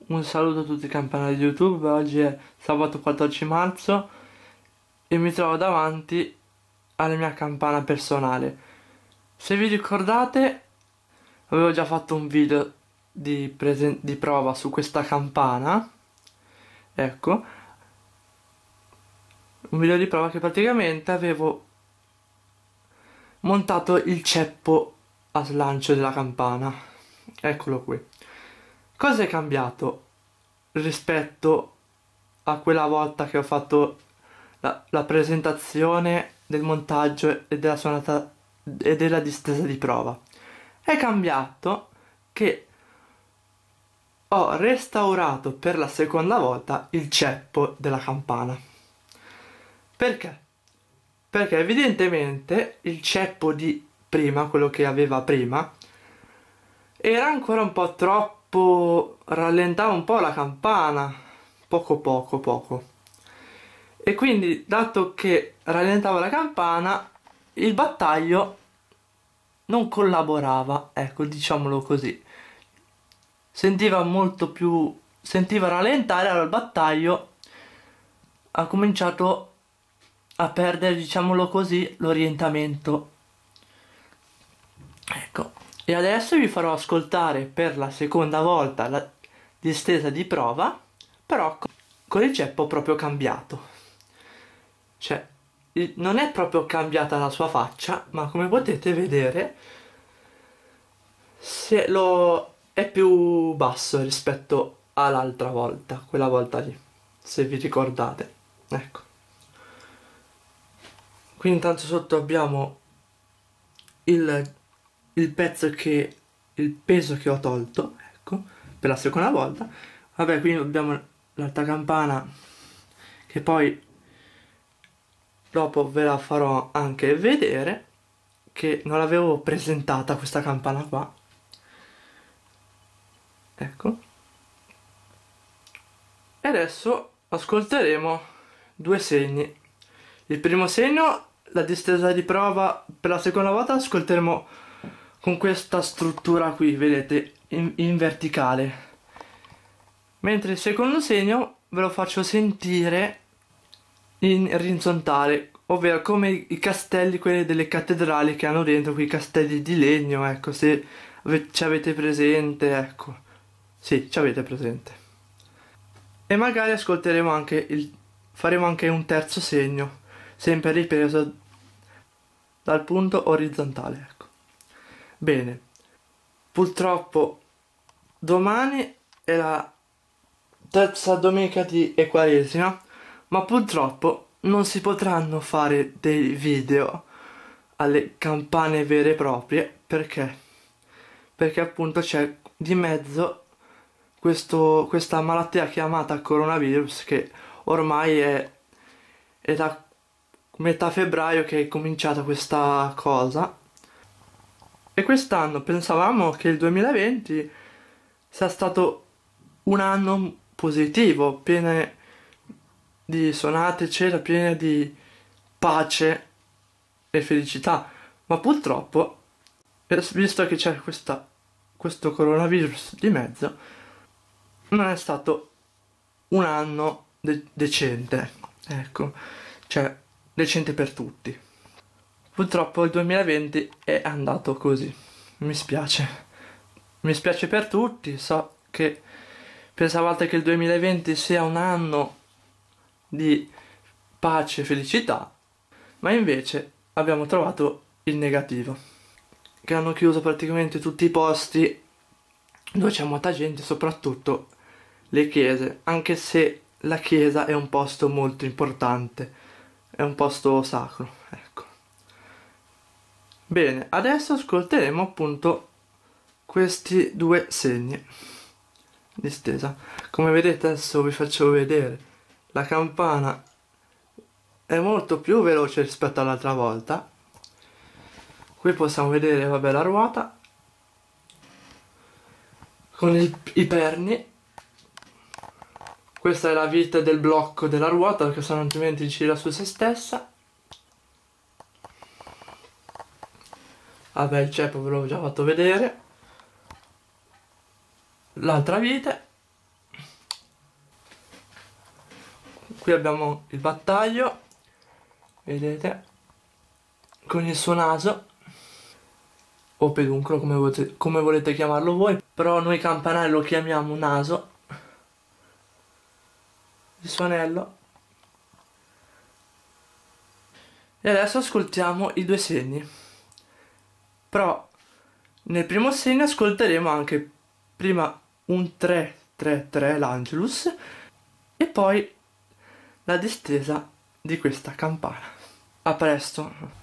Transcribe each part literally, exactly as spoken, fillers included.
Un saluto a tutti i campanelli di YouTube. Oggi è sabato quattordici marzo e mi trovo davanti alla mia campana personale. Se vi ricordate, avevo già fatto un video di, presen- di prova su questa campana. Ecco, un video di prova che praticamente avevo montato il ceppo a slancio della campana. Eccolo qui. Cosa è cambiato rispetto a quella volta che ho fatto la, la presentazione del montaggio e della suonata e della distesa di prova? È cambiato che ho restaurato per la seconda volta il ceppo della campana. Perché? Perché evidentemente il ceppo di prima, quello che aveva prima, era ancora un po' troppo, rallentava un po' la campana, poco poco poco. E quindi, dato che rallentava la campana, il battaglio non collaborava, ecco, diciamolo così. Sentiva molto più, sentiva rallentare, allora il battaglio ha cominciato a perdere, diciamolo così, l'orientamento. Ecco. E adesso vi farò ascoltare per la seconda volta la distesa di prova, però con il ceppo proprio cambiato. Cioè, non è proprio cambiata la sua faccia, ma come potete vedere se lo è più basso rispetto all'altra volta, quella volta lì, se vi ricordate. Ecco. Qui intanto sotto abbiamo il, il pezzo che, il peso che ho tolto, ecco, per la seconda volta. Vabbè, qui abbiamo l'altra campana che poi dopo ve la farò anche vedere, che non l'avevo presentata questa campana qua. Ecco. E adesso ascolteremo due segni. Il primo segno, la distesa di prova, per la seconda volta ascolteremo con questa struttura qui, vedete, in, in verticale. Mentre il secondo segno ve lo faccio sentire in orizzontale, ovvero come i castelli, quelli delle cattedrali che hanno dentro quei castelli di legno, ecco, se ci avete presente, ecco. Sì, ci avete presente. E magari ascolteremo anche il... faremo anche un terzo segno, sempre ripreso dal punto orizzontale, ecco. Bene, purtroppo domani è la terza domenica di Quaresima, ma purtroppo non si potranno fare dei video alle campane vere e proprie. Perché? Perché appunto c'è di mezzo questo, questa malattia chiamata coronavirus, che ormai è, è da metà febbraio che è cominciata questa cosa. E quest'anno pensavamo che il duemilaventi sia stato un anno positivo, pieno di suonate, c'era piena di pace e felicità, ma purtroppo, visto che c'è questa, questo coronavirus di mezzo, non è stato un anno de- decente, ecco, cioè decente per tutti. Purtroppo il duemilaventi è andato così, mi spiace, mi spiace per tutti. So che pensavate che il duemilaventi sia un anno di pace e felicità, ma invece abbiamo trovato il negativo, che hanno chiuso praticamente tutti i posti dove c'è molta gente, soprattutto le chiese, anche se la chiesa è un posto molto importante, è un posto sacro, ecco. Bene, adesso ascolteremo appunto questi due segni di stesa. Come vedete, adesso vi faccio vedere, la campana è molto più veloce rispetto all'altra volta. Qui possiamo vedere, vabbè, la ruota con il, i perni. Questa è la vite del blocco della ruota, perché sennò altrimenti gira su se stessa. Vabbè, il ceppo ve l'ho già fatto vedere. L'altra vite. Qui abbiamo il battaglio, vedete, con il suo naso, o peduncolo come volete, come volete chiamarlo voi, però noi campanari lo chiamiamo naso, il suo anello. E adesso ascoltiamo i due segni, però nel primo segno ascolteremo anche prima un tre tre tre, l'Angelus, e poi la distesa di questa campana. A presto!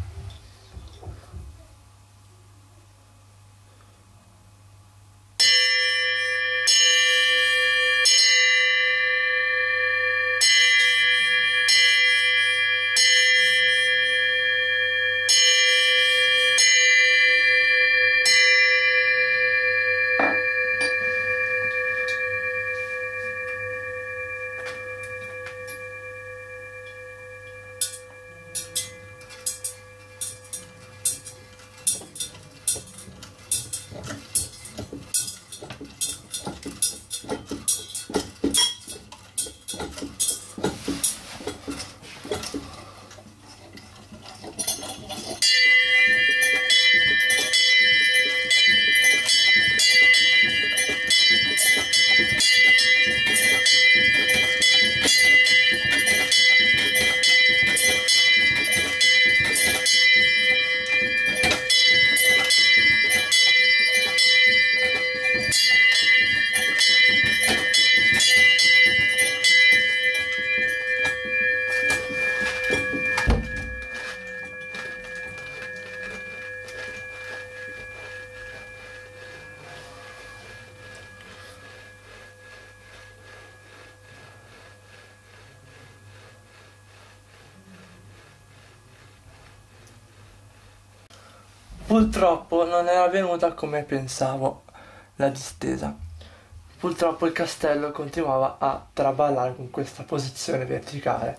Purtroppo non era venuta come pensavo la distesa. Purtroppo il castello continuava a traballare con questa posizione verticale.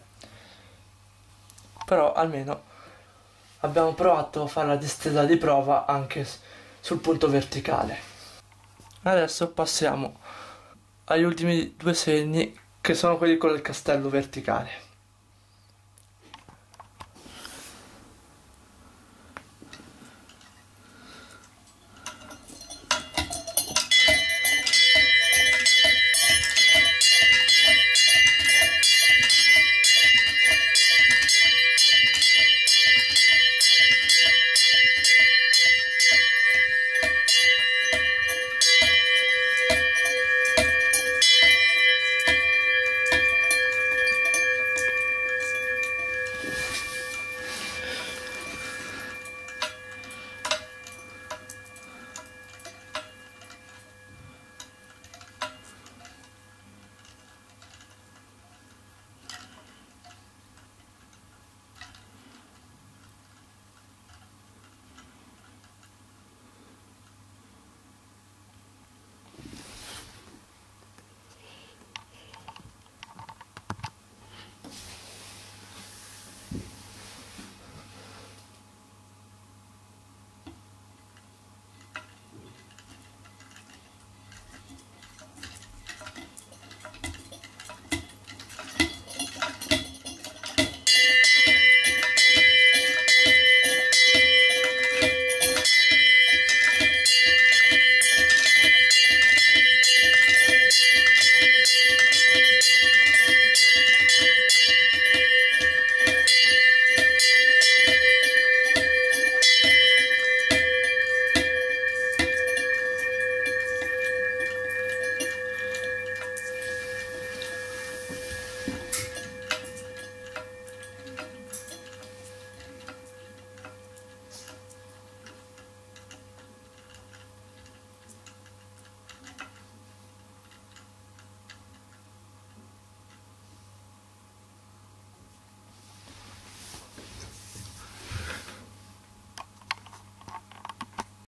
Però almeno abbiamo provato a fare la distesa di prova anche sul punto verticale. Adesso passiamo agli ultimi due segni, che sono quelli con il castello verticale.